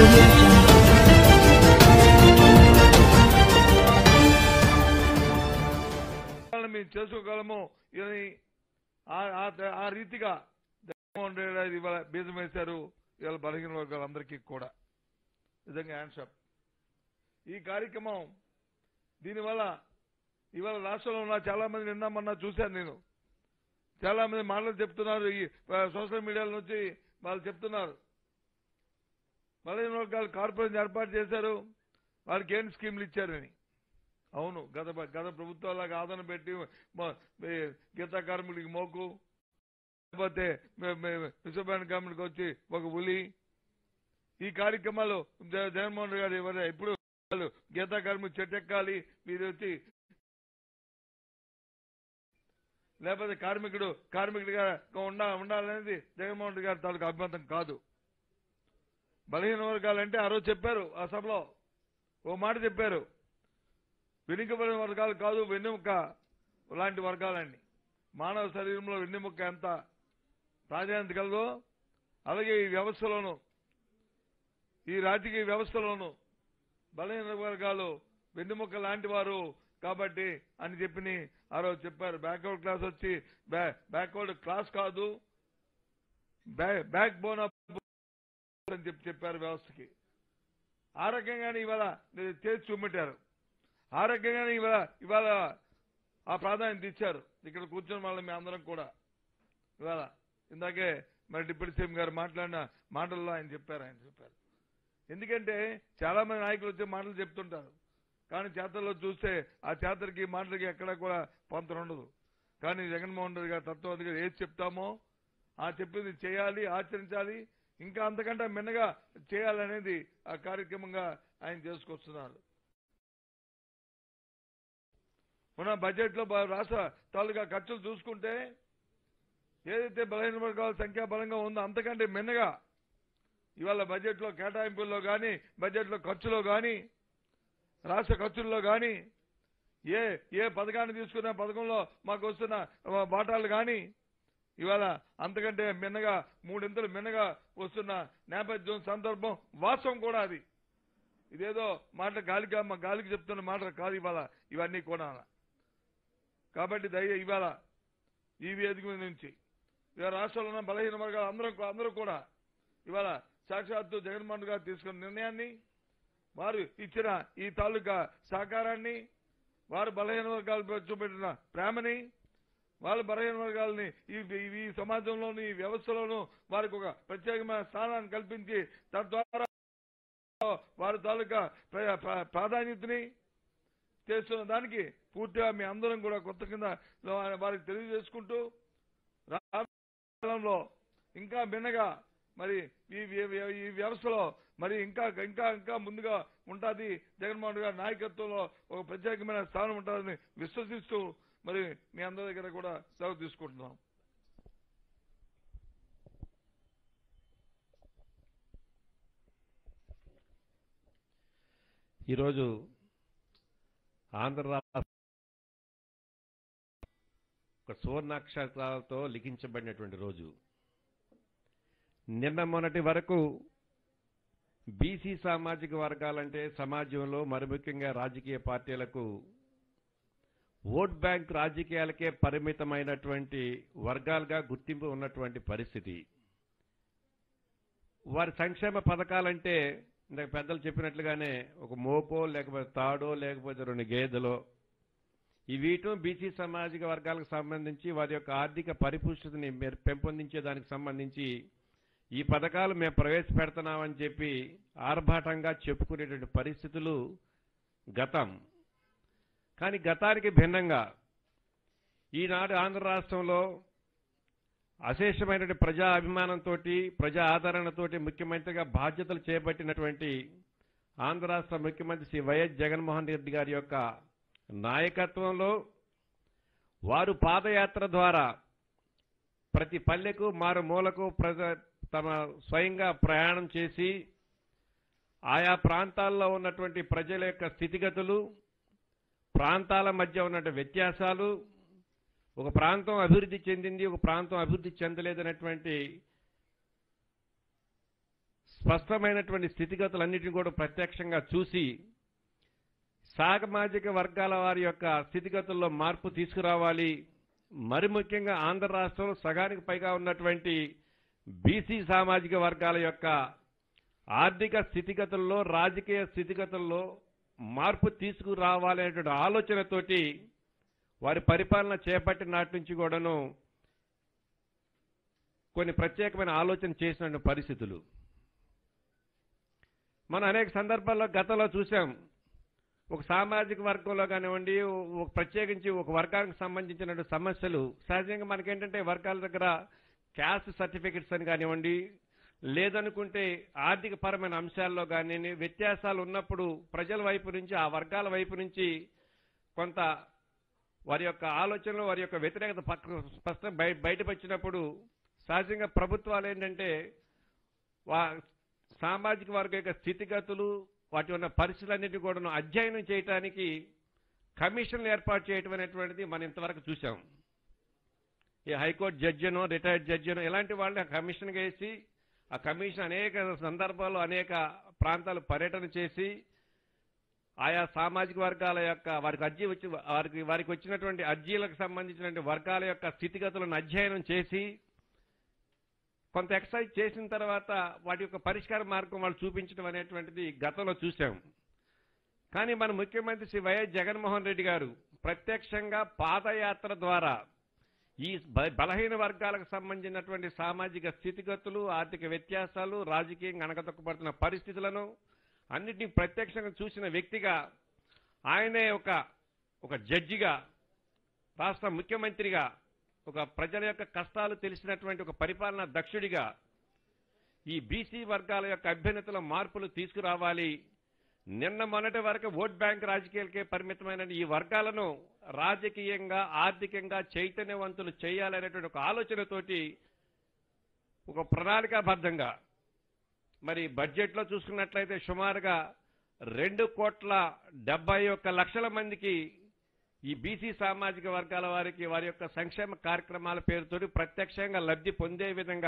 audio jungle. మేము చేసుకోగలము అని ఆ రీతిగా జగన్మోహన్ రెడ్డి గారు ఇవాళ బీజం వేశారు. ఇవాళ బలహీన వర్గాలందరికీ కూడా నిజంగా హ్యాండ్షాప్. ఈ కార్యక్రమం దీనివల్ల ఇవాళ రాష్ట్రంలో ఉన్న చాలా మంది నిన్నమన్నా చూశాను నేను. చాలా మంది మాటలు చెప్తున్నారు, ఈ సోషల్ మీడియాల నుంచి వాళ్ళు చెప్తున్నారు. బలహీన వర్గాలు కార్పొరేషన్ ఏర్పాటు చేశారు, వాళ్ళకి ఏం స్కీమ్లు ఇచ్చారని. అవును, గత ప్రభుత్వాలకు ఆదరణ పెట్టి గీతా కార్మికుడికి మోకు, లేకపోతే రిజర్వ్ బ్యాంక్ కార్మికుడికి వచ్చి ఒక ఉలి. ఈ కార్యక్రమాలు జగన్మోహన్ రెడ్డి గారు ఎవరు ఇప్పుడు గీతా కార్మికుడు చెట్టెక్కాలి, మీరు వచ్చి లేకపోతే కార్మికుడిగా ఉండాలనేది జగన్మోహన్ రెడ్డి గారి తాలూకు అభిమతం కాదు. బలహీన వర్గాలంటే ఆ రోజు చెప్పారు, ఆ సభలో ఓ మాట చెప్పారు, వెనుకబడిన వర్గాలు కాదు, వెన్నెముక లాంటి వర్గాలండి. మానవ శరీరంలో వెన్నెముక ఎంత ప్రాధాన్యత కలదో అలాగే ఈ వ్యవస్థలోనూ, ఈ రాజకీయ వ్యవస్థలోనూ బలహీన వర్గాలు వెన్నెముక లాంటి వారు కాబట్టి అని చెప్పి ఆ రోజు చెప్పారు. బ్యాక్వర్డ్ క్లాస్ వచ్చి బ్యాక్వర్డ్ క్లాస్ కాదు, బ్యాక్ బోన్ అని చెప్పారు వ్యవస్థకి. ఆ రకంగానే ఇవాళ చేసి చూపెట్టారు. ఆ రకంగానే ఇవాళ ఆ ప్రాధాన్యత ఇచ్చారు. ఇక్కడ కూర్చొని వాళ్ళ మీ అందరం కూడా ఇవాళ ఇందాకే మరి డిప్యూటీ సీఎం గారు మాట్లాడిన మాటల్లో ఆయన చెప్పారు. ఎందుకంటే చాలా మంది నాయకులు వచ్చే మాటలు చెప్తుంటారు, కానీ చేతల్లో చూస్తే ఆ చేతలకి మాటలకి ఎక్కడా కూడా పొంతన ఉండదు. కానీ జగన్మోహన్ రెడ్డి గారి తత్వవేత్తగా ఏది చెప్తామో ఆ చెప్పింది చేయాలి, ఆచరించాలి, ఇంకా అంతకంటే మిన్నగా చేయాలనేది ఆ కార్యక్రమంగా ఆయన చేసుకొస్తున్నారు. మన బడ్జెట్ లో రాష్ట్ర తాలూకా ఖర్చులు చూసుకుంటే ఏదైతే బలహీన వర్గాల సంఖ్యా బలంగా ఉందో అంతకంటే మిన్నగా ఇవాళ బడ్జెట్ లో కేటాయింపుల్లో కానీ, బడ్జెట్ లో ఖర్చులో కానీ, రాష్ట్ర ఖర్చుల్లో కానీ, ఏ పథకాన్ని తీసుకున్న పథకంలో మాకు వస్తున్న బాటాలు కానీ ఇవాళ అంతకంటే మిన్నగా మూడింతలు మిన్నగా వస్తున్న నేపథ్యం, సందర్భం, వాస్తవం కూడా అది. ఇదేదో మాట గాలికి చెప్తున్న మాటలు కాదు ఇవాళ ఇవన్నీ కూడా. కాబట్టి ఇవాళ ఈ వేదిక మీద నుంచి ఇవాళ రాష్ట్రంలో ఉన్న బలహీన వర్గాలు అందరూ కూడా ఇవాళ సాక్షాత్తు జగన్మోహన్ గారు తీసుకున్న నిర్ణయాన్ని, వారు ఇచ్చిన ఈ తాలూకా సహకారాన్ని, వారు బలహీన వర్గాలు చూపెట్టిన ప్రేమని, వాళ్ళ బలహీన వర్గాలని ఈ సమాజంలోని ఈ వ్యవస్థలోనూ వారికి ఒక ప్రత్యేకమైన స్థానాన్ని కల్పించి తద్వారా వారి తాలూకా ప్రాధాన్యతని చేస్తున్న దానికి పూర్తిగా మీ అందరం కూడా కొత్త కింద వారికి తెలియజేసుకుంటూ రాష్ట్రంలో ఇంకా భిన్నగా మరి ఈ వ్యవస్థలో మరి ఇంకా ముందుగా ఉంటుంది. జగన్మోహన్ గారి నాయకత్వంలో ఒక ప్రత్యేకమైన స్థానం ఉంటుందని విశ్వసిస్తూ మరి మీ అందరి దగ్గర కూడా సెలవు తీసుకుంటున్నాం. ఈరోజు ఆంధ్ర రాష్ట్ర ఒక సువర్ణాక్షరాలతో లిఖించబడినటువంటి రోజు. నిన్న మొన్నటి వరకు బీసీ సామాజిక వర్గాలంటే సమాజంలో మరి ముఖ్యంగా రాజకీయ పార్టీలకు ఓట్ బ్యాంక్ రాజకీయాలకే పరిమితమైనటువంటి వర్గాలుగా గుర్తింపు ఉన్నటువంటి పరిస్థితి. వారి సంక్షేమ పథకాలంటే ఇందాక పెద్దలు చెప్పినట్లుగానే ఒక మోపో లేకపోతే తాడో లేకపోతే 2 గేదెలో వీటిని బీసీ సామాజిక వర్గాలకు సంబంధించి వారి యొక్క ఆర్థిక పరిపుష్టిని పెంపొందించేదానికి సంబంధించి ఈ పథకాలు మేము ప్రవేశపెడుతున్నామని చెప్పి ఆర్భాటంగా చెప్పుకునేటువంటి పరిస్థితులు గతం. కానీ గతానికి భిన్నంగా ఈనాడు ఆంధ్ర రాష్ట్రంలో అశేషమైనటువంటి ప్రజా అభిమానంతో, ప్రజా ఆదరణతోటి ముఖ్యమంత్రిగా బాధ్యతలు చేపట్టినటువంటి ఆంధ్ర రాష్ట్ర ముఖ్యమంత్రి శ్రీ వైఎస్ జగన్మోహన్ రెడ్డి గారి యొక్క నాయకత్వంలో వారు పాదయాత్ర ద్వారా ప్రతి పల్లెకు మారుమూలకు తమ స్వయంగా ప్రయాణం చేసి ఆయా ప్రాంతాల్లో ఉన్నటువంటి ప్రజల యొక్క స్థితిగతులు, ప్రాంతాల మధ్య ఉన్నటువంటి వ్యత్యాసాలు, ఒక ప్రాంతం అభివృద్ధి చెందింది, ఒక ప్రాంతం అభివృద్ధి చెందలేదనేటువంటి స్పష్టమైనటువంటి స్థితిగతులన్నింటినీ కూడా ప్రత్యక్షంగా చూసి సామాజిక వర్గాల వారి యొక్క స్థితిగతుల్లో మార్పు తీసుకురావాలి. మరి ముఖ్యంగా ఆంధ్ర రాష్ట్రంలో సగానికి పైగా ఉన్నటువంటి బీసీ సామాజిక వర్గాల యొక్క ఆర్థిక స్థితిగతుల్లో, రాజకీయ స్థితిగతుల్లో మార్పు తీసుకురావాలనేటువంటి ఆలోచనతోటి వారి పరిపాలన చేపట్టిన నాటి నుంచి కూడాను కొన్ని ప్రత్యేకమైన ఆలోచన చేసిన పరిస్థితులు మనం అనేక సందర్భాల్లో గతంలో చూసాం. ఒక సామాజిక వర్గంలో కానివ్వండి, ప్రత్యేకించి ఒక వర్గానికి సంబంధించిన సమస్యలు సహజంగా మనకేంటంటే వర్గాల దగ్గర క్యాస్ట్ సర్టిఫికెట్స్ అని కానివ్వండి, లేదనుకుంటే ఆర్థిక పరమైన అంశాల్లో కానీ వ్యత్యాసాలు ఉన్నప్పుడు ప్రజల వైపు నుంచి, ఆ వర్గాల వైపు నుంచి కొంత వారి యొక్క ఆలోచనలు, వారి యొక్క వ్యతిరేకత స్పష్టం బయటపచ్చినప్పుడు సహజంగా ప్రభుత్వాలు ఏంటంటే సామాజిక వర్గ యొక్క స్థితిగతులు, వాటి ఉన్న పరిస్థితులన్నింటినీ కూడా అధ్యయనం చేయడానికి కమిషన్లు ఏర్పాటు చేయటం అనేటువంటిది మనం ఇంతవరకు చూసాం. ఈ హైకోర్టు జడ్జినో, రిటైర్డ్ జడ్జినో ఇలాంటి వాళ్ళని ఆ కమిషన్గా వేసి, ఆ కమిషన్ అనేక సందర్భాల్లో అనేక ప్రాంతాలు పర్యటన చేసి ఆయా సామాజిక వర్గాల యొక్క వారికి వచ్చినటువంటి అర్జీలకు సంబంధించినటువంటి వర్గాల యొక్క స్థితిగతులను అధ్యయనం చేసి కొంత ఎక్సర్సైజ్ చేసిన తర్వాత వాటి యొక్క పరిష్కార మార్గం వాళ్ళు చూపించడం అనేటువంటిది గతంలో చూశాం. కానీ మన ముఖ్యమంత్రి శ్రీ వైఎస్ జగన్మోహన్ రెడ్డి గారు ప్రత్యక్షంగా పాదయాత్ర ద్వారా ఈ బలహీన వర్గాలకు సంబంధించినటువంటి సామాజిక స్థితిగతులు, ఆర్థిక వ్యత్యాసాలు, రాజకీయంగా అణగదొక్కబడుతున్న పరిస్థితులను అన్నింటినీ ప్రత్యక్షంగా చూసిన వ్యక్తిగా, ఆయనే ఒక జడ్జిగా, రాష్ట్ర ముఖ్యమంత్రిగా, ఒక ప్రజల యొక్క కష్టాలు తెలిసినటువంటి ఒక పరిపాలనా దక్షుడిగా ఈ బీసీ వర్గాల యొక్క అభ్యున్నతిలో మార్పులు తీసుకురావాలి. నిన్న మొన్నటి వరకు ఓట్ బ్యాంక్ రాజకీయాలకే పరిమితమైన ఈ వర్గాలను రాజకీయంగా, ఆర్థికంగా చైతన్యవంతులు చేయాలనేటువంటి ఒక ఆలోచనతోటి ఒక ప్రణాళికాబద్ధంగా మరి బడ్జెట్లో చూసుకున్నట్లయితే సుమారుగా 2,71,00,000 మందికి ఈ బీసీ సామాజిక వర్గాల వారికి వారి యొక్క సంక్షేమ కార్యక్రమాల పేరుతోటి ప్రత్యక్షంగా లబ్ధి పొందే విధంగా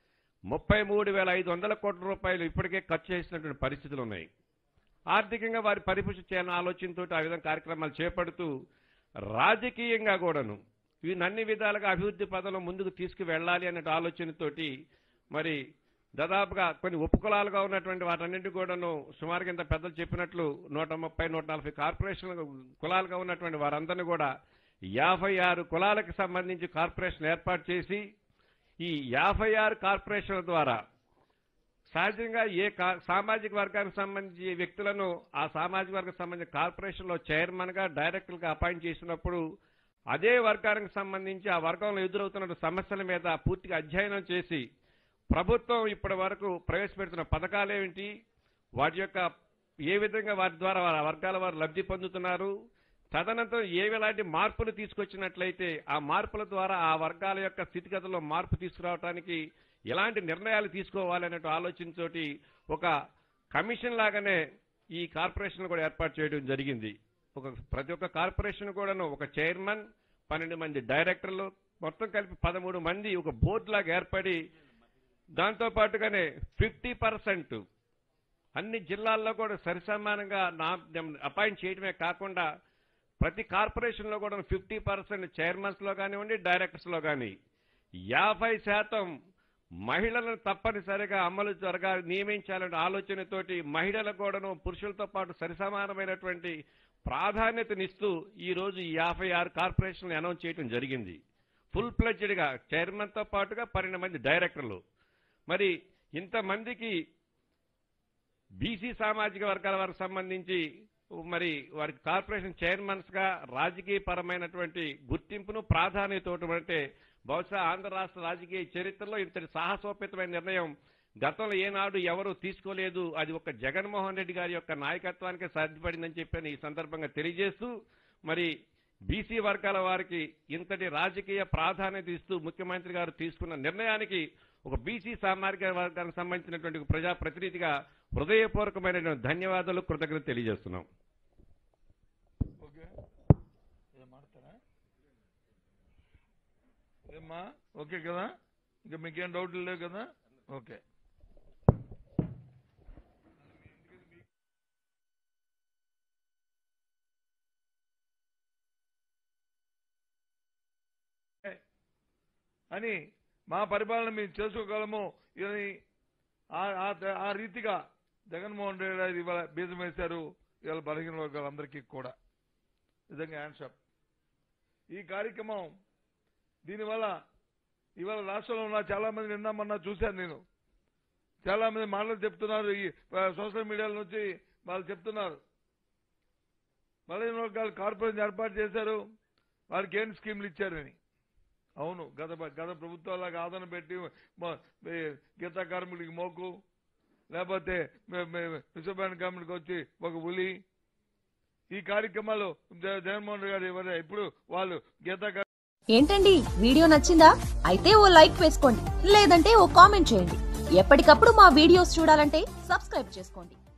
33,500 కోట్ల రూపాయలు ఇప్పటికే ఖర్చు చేసినటువంటి పరిస్థితులు ఉన్నాయి. ఆర్థికంగా వారి పరిపుష్టి చేయాలన్న ఆలోచనతో ఆ విధంగా కార్యక్రమాలు చేపడుతూ రాజకీయంగా కూడాను వీరిని అన్ని విధాలుగా అభివృద్ధి పదంలో ముందుకు తీసుకువెళ్లాలి అనే ఆలోచనతోటి మరి దాదాపుగా కొన్ని ఉపకులాలుగా ఉన్నటువంటి వాటన్నింటి కూడాను సుమారుగా ఇంత పెద్దలు చెప్పినట్లు 130-140 కార్పొరేషన్ కులాలుగా ఉన్నటువంటి వారందరినీ కూడా 56 కులాలకు సంబంధించి కార్పొరేషన్ ఏర్పాటు చేసి ఈ 56 కార్పొరేషన్ల ద్వారా సహజంగా ఏ సామాజిక వర్గానికి సంబంధించి వ్యక్తులను ఆ సామాజిక వర్గానికి సంబంధించిన కార్పొరేషన్లో చైర్మన్గా, డైరెక్టర్గా అపాయింట్ చేసినప్పుడు అదే వర్గానికి సంబంధించి ఆ వర్గంలో ఎదురవుతున్న సమస్యల మీద పూర్తిగా అధ్యయనం చేసి ప్రభుత్వం ఇప్పటి వరకు ప్రవేశపెడుతున్న పథకాలేమిటి, వాటి యొక్క ఏ విధంగా వాటి ద్వారా వర్గాల వారు లబ్ధి పొందుతున్నారు, తదనంతరం ఏలాంటి మార్పులు తీసుకొచ్చినట్లయితే ఆ మార్పుల ద్వారా ఆ వర్గాల యొక్క స్థితిగతుల్లో మార్పు తీసుకురావడానికి ఎలాంటి నిర్ణయాలు తీసుకోవాలనే ఆలోచనతోటి ఒక కమిషన్ లాగానే ఈ కార్పొరేషన్ కూడా ఏర్పాటు చేయడం జరిగింది. ప్రతి ఒక్క కార్పొరేషన్ కూడాను ఒక చైర్మన్, 12 మంది డైరెక్టర్లు, మొత్తం కలిపి 13 మంది ఒక బోర్డు లాగా ఏర్పడి దాంతో పాటుగానే 50% అన్ని జిల్లాల్లో కూడా సరిసమానంగా అపాయింట్ చేయడమే కాకుండా ప్రతి కార్పొరేషన్లో కూడా 50% చైర్మన్స్ లో కానివ్వండి, డైరెక్టర్స్ లో కానీ 50% మహిళలను తప్పనిసరిగా అమలు నియమించాలనే ఆలోచనతోటి మహిళలకు కూడాను పురుషులతో పాటు సరిసమానమైనటువంటి ప్రాధాన్యతనిస్తూ ఈ రోజు 56 కార్పొరేషన్లు అనౌన్స్ చేయడం జరిగింది. ఫుల్ ప్లెడ్జ్డ్గా చైర్మన్తో పాటుగా 12 మంది డైరెక్టర్లు. మరి ఇంతమందికి బీసీ సామాజిక వర్గాల వారికి సంబంధించి మరి వారికి కార్పొరేషన్ చైర్మన్స్ గా రాజకీయ పరమైనటువంటి గుర్తింపును ప్రాధాన్యత అంటే బహుశా ఆంధ్ర రాష్ట్ర రాజకీయ చరిత్రలో ఇంతటి సాహసోపేతమైన నిర్ణయం గతంలో ఏనాడు ఎవరూ తీసుకోలేదు. అది ఒక జగన్మోహన్ రెడ్డి గారి యొక్క నాయకత్వానికి సాధ్యపడిందని చెప్పని ఈ సందర్భంగా తెలియజేస్తూ మరి బీసీ వర్గాల వారికి ఇంతటి రాజకీయ ప్రాధాన్యత ఇస్తూ ముఖ్యమంత్రి గారు తీసుకున్న నిర్ణయానికి ఒక బీసీ సామాజిక వర్గానికి సంబంధించినటువంటి ప్రజాప్రతినిధిగా హృదయపూర్వకమైన ధన్యవాదాలు, కృతజ్ఞతలు తెలియజేస్తున్నాం. ఓకే కదా, ఇంకా మీకేం డౌట్లు లేవు కదా? ఓకే. అని మా పరిపాలన మేము చేసుకోగలము అని ఆ రీతిగా జగన్మోహన్ రెడ్డి గారు ఇవాళ బీజం వేశారు. ఇవాళ బలహీన వర్గాలందరికీ కూడా నిజంగా హ్యాండ్షాప్. ఈ కార్యక్రమం దీనివల్ల ఇవాళ రాష్ట్రంలో ఉన్న చాలా మంది నిన్నామన్నా చూశాను నేను. చాలా మంది మాటలు చెప్తున్నారు, ఈ సోషల్ మీడియాల నుంచి వాళ్ళు చెప్తున్నారు బలహీన వర్గాలు కార్పొరేషన్ ఏర్పాటు చేశారు, వాళ్ళకి ఏం స్కీములు ఇచ్చారని. అవును, గత ప్రభుత్వాలకు ఆదరణ పెట్టి గీతా కార్మికుడికి మోకు, లేకపోతే రిజర్వ్ బ్యాంక్ కార్మికుడికి వచ్చి ఒక ఉలి, ఈ కార్యక్రమాలు జగన్మోహన్ రెడ్డి గారు ఎవరు ఇప్పుడు వాళ్ళు గీతా. ఏంటండి వీడియో నచ్చిందా? అయితే ఓ లైక్ వేసుకోండి, లేదంటే ఓ కామెంట్ చేయండి. ఎప్పటికప్పుడు మా వీడియోస్ చూడాలంటే సబ్స్క్రైబ్ చేసుకోండి.